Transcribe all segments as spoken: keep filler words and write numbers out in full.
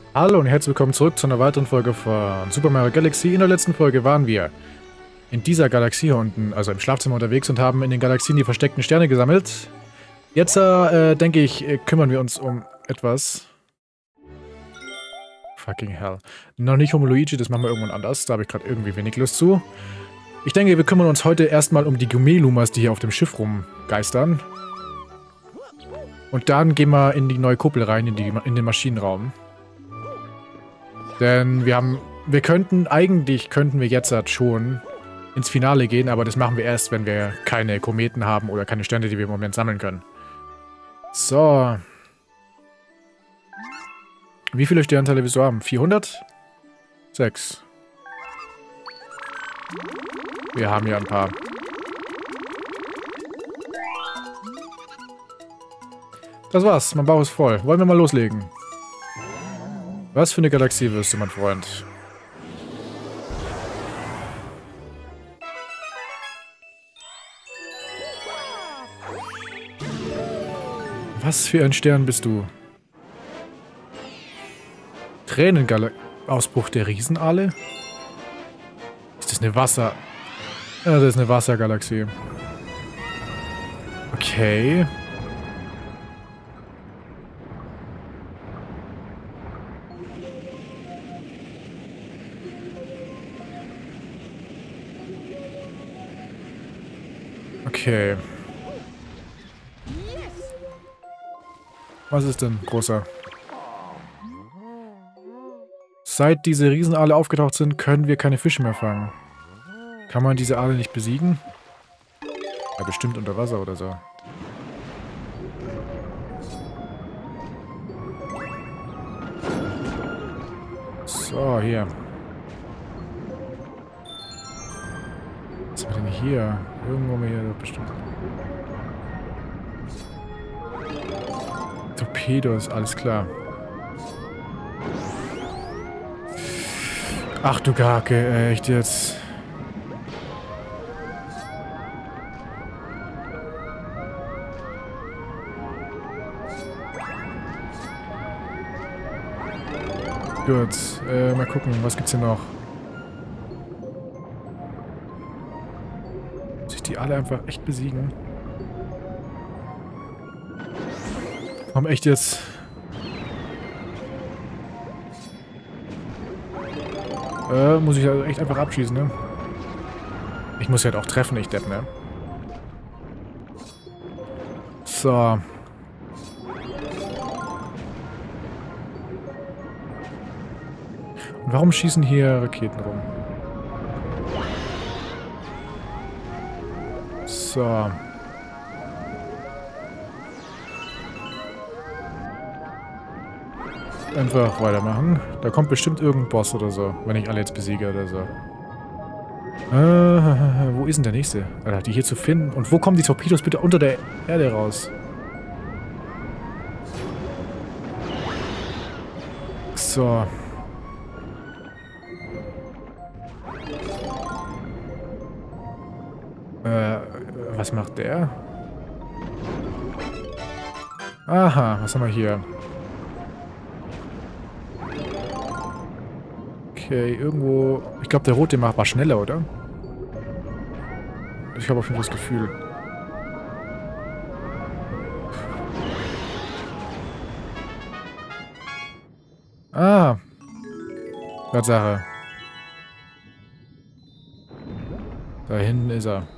Hallo und herzlich willkommen zurück zu einer weiteren Folge von Super Mario Galaxy. In der letzten Folge waren wir in dieser Galaxie hier unten, also im Schlafzimmer unterwegs und haben in den Galaxien die versteckten Sterne gesammelt. Jetzt, äh, denke ich, äh, kümmern wir uns um etwas. Fucking hell. Noch nicht um Luigi, das machen wir irgendwann anders. Da habe ich gerade irgendwie wenig Lust zu. Ich denke, wir kümmern uns heute erstmal um die Gumelumas, die hier auf dem Schiff rumgeistern. Und dann gehen wir in die neue Kuppel rein, in, die, in den Maschinenraum. Denn wir haben, wir könnten, eigentlich könnten wir jetzt halt schon ins Finale gehen, aber das machen wir erst, wenn wir keine Kometen haben oder keine Sterne, die wir im Moment sammeln können. So. Wie viele Sternteile willst du haben? vierhundert? sechs. Wir haben hier ein paar. Das war's, mein Bauch ist voll. Wollen wir mal loslegen? Was für eine Galaxie wirst du, mein Freund? Was für ein Stern bist du? Tränengalaxie-Ausbruch der Riesenaale? Ist das eine Wasser... Ja, das ist eine Wassergalaxie. Okay. Okay. Was ist denn, Großer? Seit diese Riesenaale aufgetaucht sind, können wir keine Fische mehr fangen. Kann man diese Aale nicht besiegen? Ja, bestimmt unter Wasser oder so. So, hier. Was haben wir denn hier? Irgendwo haben wir hier doch bestimmt... Torpedos, alles klar. Ach du Gake, echt jetzt. Gut, äh, mal gucken, was gibt's hier noch? Muss ich die alle einfach echt besiegen? Komm, echt jetzt. Äh, muss ich also echt einfach abschießen, ne? Ich muss halt auch treffen, ich Depp, ne? So. Und warum schießen hier Raketen rum? So. Einfach weitermachen. Da kommt bestimmt irgendein Boss oder so, wenn ich alle jetzt besiege oder so. Äh, wo ist denn der nächste? Alter, die hier zu finden. Und wo kommen die Torpedos bitte unter der Erde raus? So. Äh, was macht der? Aha, was haben wir hier? Okay, irgendwo... Ich glaube, der rote Mach war schneller, oder? Ich habe auf jeden Fall das Gefühl. Ah. Tatsache. Da hinten ist er.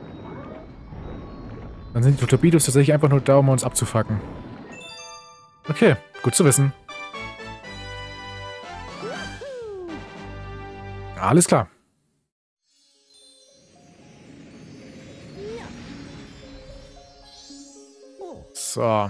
Dann sind die Torpedos tatsächlich einfach nur da, um uns abzufacken. Okay, gut zu wissen. Alles klar. So.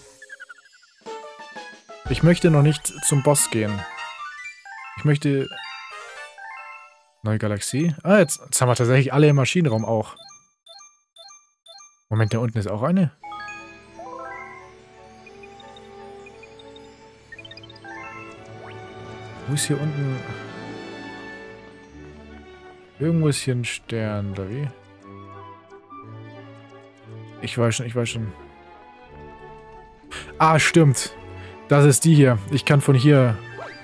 Ich möchte noch nicht zum Boss gehen. Ich möchte... Neue Galaxie? Ah, jetzt, jetzt haben wir tatsächlich alle im Maschinenraum auch. Moment, da unten ist auch eine. Wo ist hier unten... Irgendwo ist hier ein Stern, oder wie? Ich weiß schon, ich weiß schon. Ah, stimmt. Das ist die hier. Ich kann von hier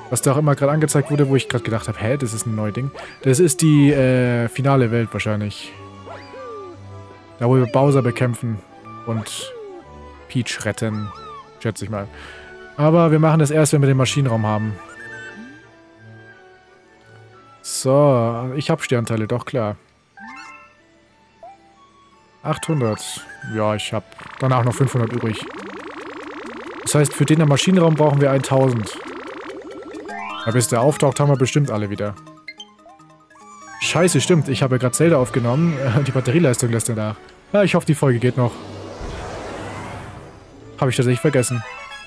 Was da auch immer gerade angezeigt wurde, wo ich gerade gedacht habe, hä, das ist ein neues Ding. Das ist die äh, finale Welt wahrscheinlich. Da, wo wir Bowser bekämpfen und Peach retten, schätze ich mal. Aber wir machen das erst, wenn wir den Maschinenraum haben. So, ich habe Sternteile, doch klar. achthundert. Ja, ich habe danach noch fünfhundert übrig. Das heißt, für den Maschinenraum brauchen wir tausend. Aber bis der auftaucht, haben wir bestimmt alle wieder. Scheiße, stimmt. Ich habe ja gerade Zelda aufgenommen. Die Batterieleistung lässt ja nach. Ja, ich hoffe, die Folge geht noch. Habe ich tatsächlich vergessen.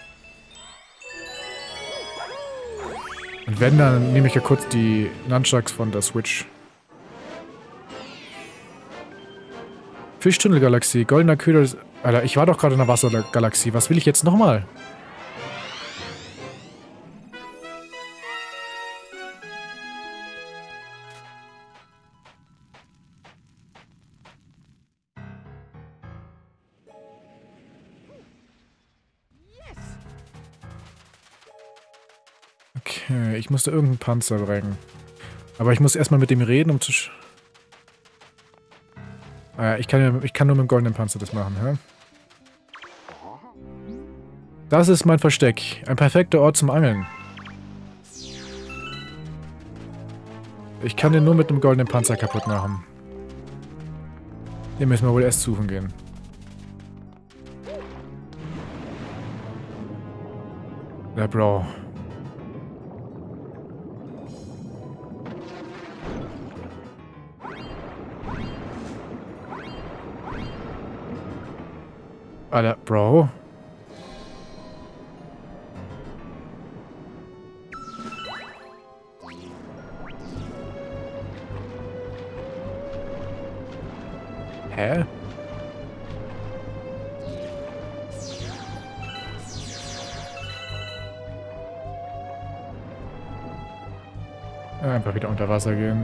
Und wenn, dann nehme ich ja kurz die Nunchucks von der Switch. Fischtunnelgalaxie, goldener Köder. Alter, ich war doch gerade in der Wassergalaxie. Was will ich jetzt nochmal? Okay, ich musste irgendeinen Panzer bringen. Aber ich muss erstmal mit dem reden, um zu... Sch ah ja, ich kann, ja, ich kann nur mit dem goldenen Panzer das machen, ja? Das ist mein Versteck. Ein perfekter Ort zum Angeln. Ich kann den nur mit dem goldenen Panzer kaputt machen. Den müssen wir wohl erst suchen gehen. Ja, Bro. Alter, Bro. Hä? Einfach wieder unter Wasser gehen.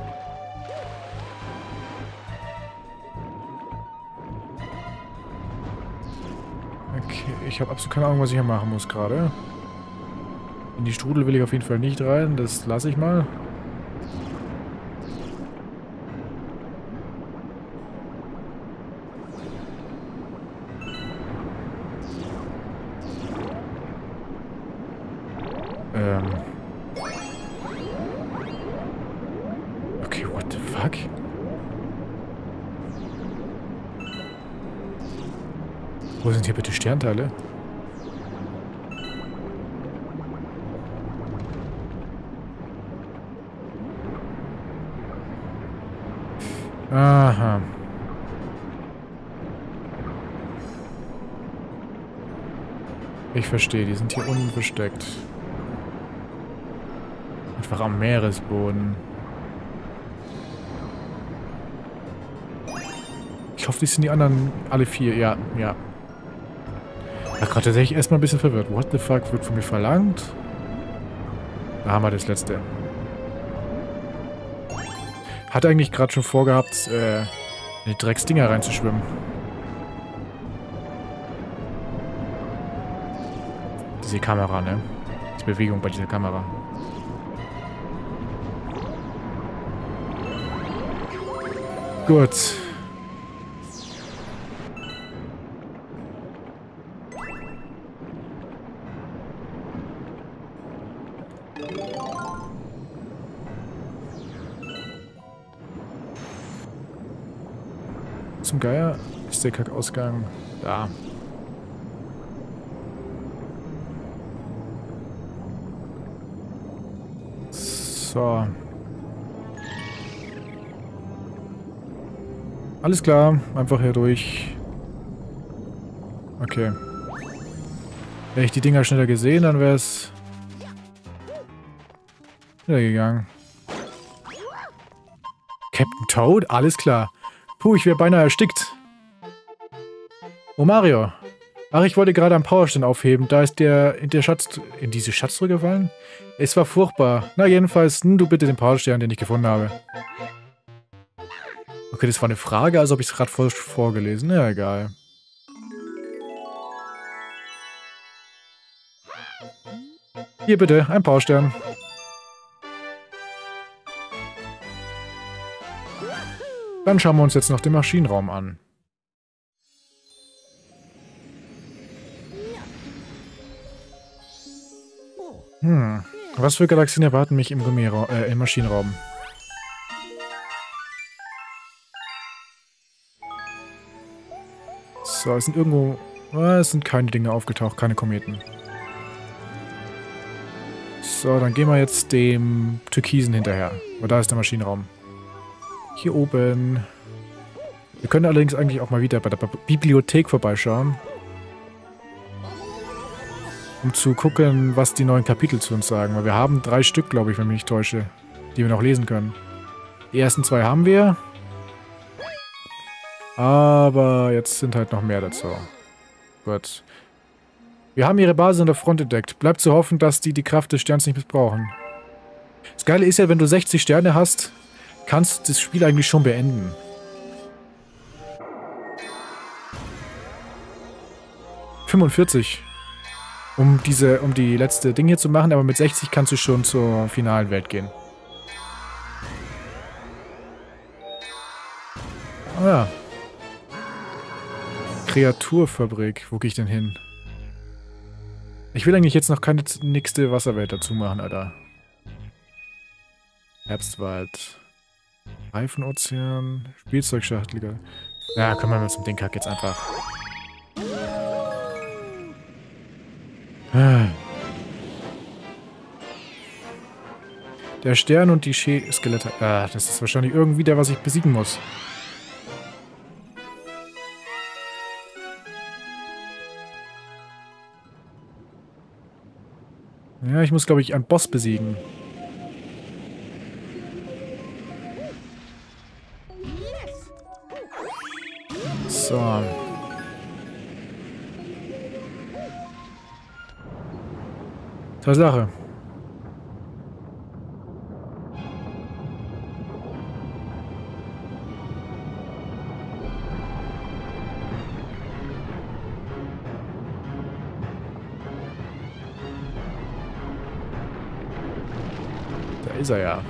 Okay, ich habe absolut keine Ahnung, was ich hier machen muss gerade. In die Strudel will ich auf jeden Fall nicht rein, das lasse ich mal. Ähm. Okay, what the fuck? Wo sind hier bitte Sternteile? Aha. Ich verstehe, die sind hier unten versteckt. Einfach am Meeresboden. Ich hoffe, die sind die anderen alle vier. Ja, ja. Ach, gerade tatsächlich erstmal ein bisschen verwirrt. What the fuck wird von mir verlangt? Da haben wir das letzte. Hat eigentlich gerade schon vorgehabt, äh, in die Drecksdinger reinzuschwimmen. Diese Kamera, ne? Die Bewegung bei dieser Kamera. Gut. Zum Geier ist der Kackausgang da. So. Alles klar, einfach hier durch. Okay. Wäre ich die Dinger schneller gesehen, dann wäre es wieder gegangen. Captain Toad? Alles klar. Puh, ich wäre beinahe erstickt. Oh, Mario. Ach, ich wollte gerade am Powerstand aufheben. Da ist der in der Schatz... in diese Schatztruhe gefallen? Es war furchtbar. Na, jedenfalls, nimm du bitte den Powerstern, den ich gefunden habe. Okay, das war eine Frage, als ob ich es gerade voll vorgelesen. Ja, egal. Hier bitte, ein Powerstern. Dann schauen wir uns jetzt noch den Maschinenraum an. Hm, was für Galaxien erwarten mich im, Gummira äh, im Maschinenraum? So, es sind irgendwo... Oh, es sind keine Dinge aufgetaucht, keine Kometen. So, dann gehen wir jetzt dem Türkisen hinterher. Oh, da ist der Maschinenraum. Hier oben. Wir können allerdings eigentlich auch mal wieder bei der Bibliothek vorbeischauen. Um zu gucken, was die neuen Kapitel zu uns sagen. Weil wir haben drei Stück, glaube ich, wenn ich mich nicht täusche, die wir noch lesen können. Die ersten zwei haben wir. Aber jetzt sind halt noch mehr dazu. Gut. Wir haben ihre Basis an der Front entdeckt. Bleibt zu hoffen, dass die die Kraft des Sterns nicht missbrauchen. Das Geile ist ja, wenn du sechzig Sterne hast, kannst du das Spiel eigentlich schon beenden. fünfundvierzig. Um diese, um die letzte Ding hier zu machen, aber mit sechzig kannst du schon zur finalen Welt gehen. Ah ja. Kreaturfabrik. Wo gehe ich denn hin? Ich will eigentlich jetzt noch keine nächste Wasserwelt dazu machen, Alter. Herbstwald. Reifenozean. Spielzeugschachtel. Ja, kommen wir mal zum Dingkack jetzt einfach. Der Stern und die Skelette. Ah, das ist wahrscheinlich irgendwie der, was ich besiegen muss. Ja, ich muss, glaube ich, einen Boss besiegen. So. Tatsache. Da ist er ja.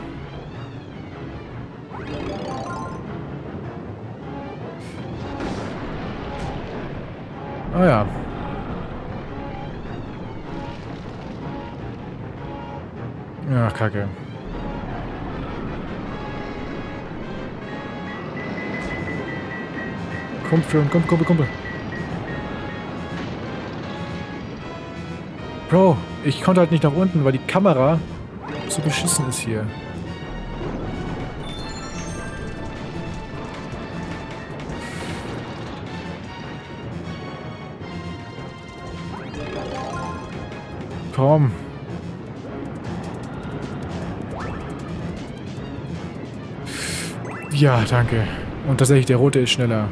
Ah ja. Ja, Kacke. Kommt schon, kommt, Kumpel, Kumpel. Bro, ich konnte halt nicht nach unten, weil die Kamera so beschissen ist hier. Komm. Ja, danke. Und tatsächlich, der rote ist schneller.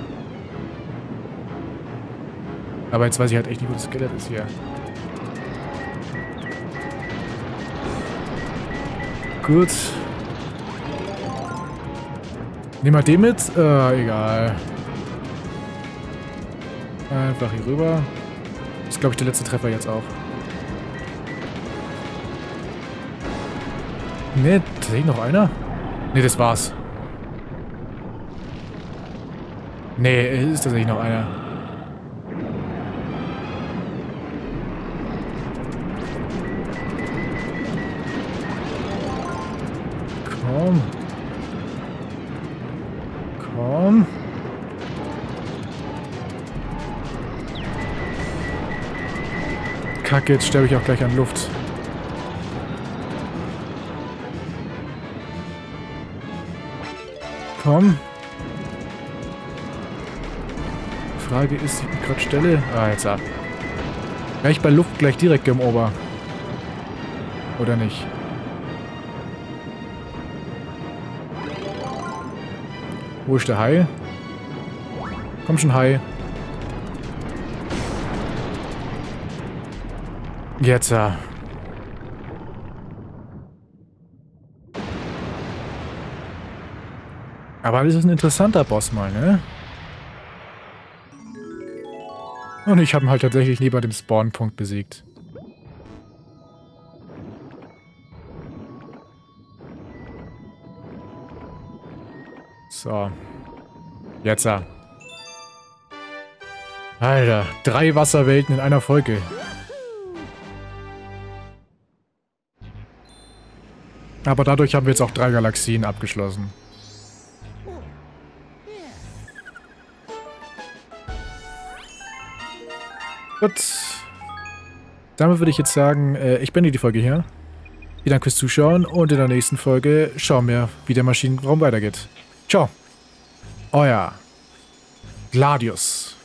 Aber jetzt weiß ich halt echt nicht, wo das Skelett ist hier. Gut. Nehmen wir den mit? Äh, egal. Einfach hier rüber. Das ist, glaube ich, der letzte Treffer jetzt auch. Ne, tatsächlich noch einer? Ne, das war's. Ne, es ist tatsächlich noch einer. Komm. Komm. Kacke, jetzt sterbe ich auch gleich an Luft. Komm. Frage ist, die ich gerade stelle. Ah, jetzt ab. Wäre ich bei Luft gleich direkt im Ober. Oder nicht? Wo ist der Hai? Komm schon, Hai. Jetzt ja. Aber das ist ein interessanter Boss mal, ne? Und ich habe ihn halt tatsächlich nie bei dem Spawn-Punkt besiegt. So. Jetzt. Alter, drei Wasserwelten in einer Folge. Aber dadurch haben wir jetzt auch drei Galaxien abgeschlossen. Gut. Damit würde ich jetzt sagen, äh, ich beende die Folge hier. Vielen Dank fürs Zuschauen und in der nächsten Folge schauen wir, wie der Maschinenraum weitergeht. Ciao. Euer Gladius.